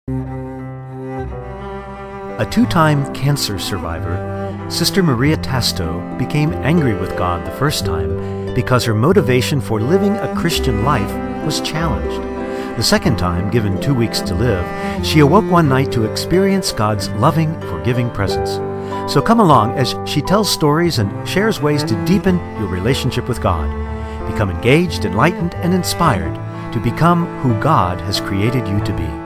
A two-time cancer survivor, Sister Maria Tasto became angry with God the first time because her motivation for living a Christian life was challenged. The second time, given 2 weeks to live, she awoke one night to experience God's loving, forgiving presence. So come along as she tells stories and shares ways to deepen your relationship with God. Become engaged, enlightened, and inspired to become who God has created you to be.